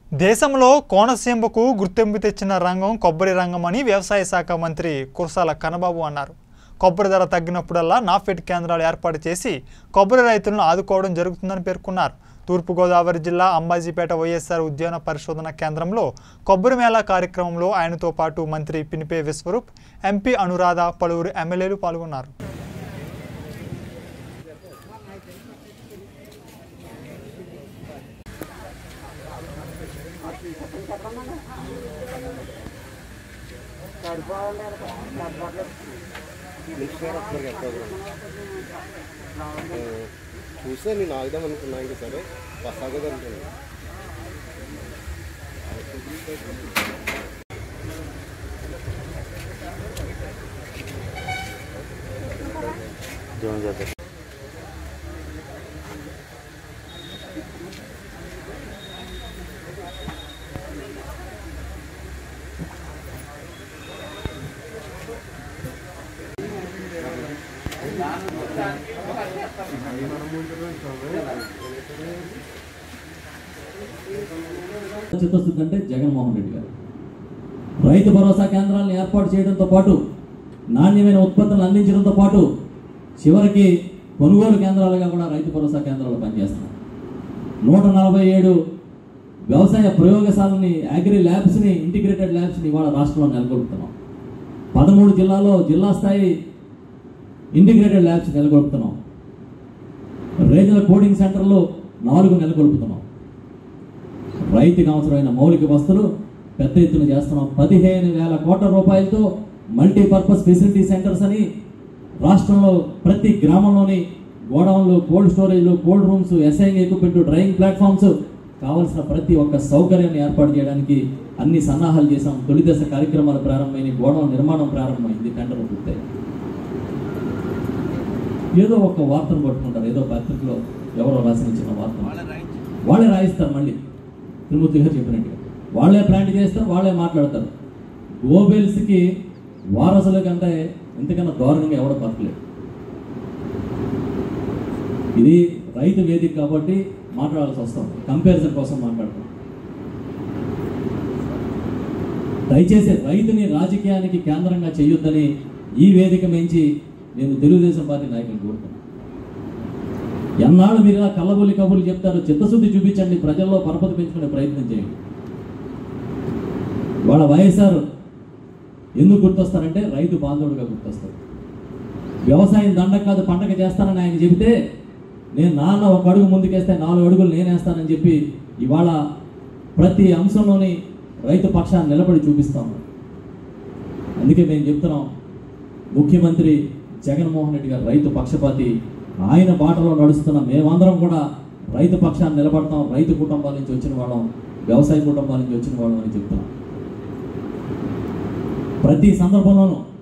దేశంలో కోనసీమకు గుర్తింపు తెచ్చిన రంగం కొబ్బరి రంగమని వ్యవసాయ శాఖ మంత్రి కుర్సాల కన్నబాబు అన్నారు. కొబ్బరి ధర తగ్గినప్పుడల్లా నాఫెడ్ కేంద్రాలు ఏర్పాటు చేసి కొబ్బరి రైతులను ఆదుకోవడం జరుగుతుందని పేర్కొన్నారు. తూర్పు గోదావరి జిల్లా అంబాజీపేట వైఎస్ఆర్ ఉద్యాన పరిశోధన కేంద్రంలో కొబ్బరి మేళా కార్యక్రమంలో ఆయనతో పాటు మంత్రి పినిపే విశ్వరూప్, ఎంపీ అనురాధ, పలువురు ఎమ్మెల్యేలు పాల్గొన్నారు. చూస్తే నేను ఆగుదాం అనుకున్నా, ఇంకా సరే పసాగదు అనుకున్నా. చిత్తశుద్ధి అంటే జగన్మోహన్ రెడ్డి గారు రైతు భరోసా కేంద్రాలను ఏర్పాటు చేయడంతో పాటు నాణ్యమైన ఉత్పత్తులను అందించడంతో పాటు చివరికి కొనుగోలు కేంద్రాలుగా కూడా రైతు భరోసా కేంద్రాలు పనిచేస్తున్నాయి. 147 వ్యవసాయ ప్రయోగశాలని, అగ్రి ల్యాబ్స్ని, ఇంటిగ్రేటెడ్ ల్యాబ్స్ని ఇవాళ రాష్ట్రంలో నెలకొల్పుతున్నాం. 13 జిల్లాల్లో జిల్లా స్థాయి ఇంటిగ్రేటెడ్ ల్యాబ్స్ నెలకొల్పుతున్నాం. రీజనల్ కోడింగ్ సెంటర్లో 4 నెలకొల్పుతున్నాం. రైతుకు అవసరమైన మౌలిక వస్తువులు పెద్ద ఎత్తున చేస్తున్నాం. 15,000 కోట్ల రూపాయలతో మల్టీపర్పస్ ఫెసిలిటీ సెంటర్స్ అని రాష్ట్రంలో ప్రతి గ్రామంలోని గోడౌన్లు, కోల్డ్ స్టోరేజ్లు, కోల్డ్ రూమ్స్, ఎస్ఐంగ్ ఎక్విప్మెంట్, డ్రైయింగ్ ప్లాట్ఫామ్స్ కావాల్సిన ప్రతి ఒక్క సౌకర్యాన్ని ఏర్పాటు చేయడానికి అన్ని సన్నాహాలు చేశాం. తొలి దశ కార్యక్రమాలు ప్రారంభమైన, గోడౌన్ నిర్మాణం ప్రారంభమైంది, టెండర్లు పూర్తయి. ఏదో ఒక వార్తను పట్టుకుంటారు, ఏదో పత్రికలో ఎవరో రాసిన చిన్న వార్త వాళ్ళే రాయిస్తారు. మళ్ళీ తిరుమూర్తి గారు చెప్పినట్టుగా వాళ్ళే ప్లాంట్ చేస్తారు, వాళ్ళే మాట్లాడతారు. గోబెల్స్కి వారసుల కంటే ఇంతకన్నా దారుణంగా ఎవడో బతకలేదు. ఇది రైతు వేదిక కాబట్టి మాట్లాడాల్సి వస్తాం, కంపారిజన్ కోసం మాట్లాడతాం. దయచేసి రైతుని రాజకీయానికి కేంద్రంగా చేయొద్దని ఈ వేదిక మించి నేను తెలుగుదేశం పార్టీ నాయకులు కోరుతున్నాను. ఎన్నాళ్ళు మీరు ఇలా కళ్ళబొల్లి కబుర్లు చెప్తారు, చిత్తశుద్ధి చూపించండి, ప్రజల్లో పరపతి పెంచుకునే ప్రయత్నం చేయండి. వాళ్ళ వైఎస్ఆర్ ఎందుకు గుర్తొస్తారంటే రైతు బాంధవుడిగా గుర్తొస్తారు. వ్యవసాయం దండక కాదు పండగ చేస్తానని ఆయన చెబితే, నేను నాన్న ఒక అడుగు ముందుకేస్తే 4 అడుగులు నేనేస్తానని చెప్పి ఇవాళ ప్రతి అంశంలోని రైతు పక్షాన్ని నిలబడి చూపిస్తాం. అందుకే మేము చెప్తున్నాం, ముఖ్యమంత్రి జగన్మోహన్ రెడ్డి గారు రైతు పక్షపాతి. ఆయన బాటలో నడుస్తున్న మేమందరం కూడా రైతు పక్షాన్ని నిలబడతాం. రైతు కుటుంబాల నుంచి వచ్చిన వాళ్ళం, వ్యవసాయ కుటుంబాల నుంచి వచ్చిన వాళ్ళం అని చెప్తున్నాం. ప్రతి సందర్భంలోనూ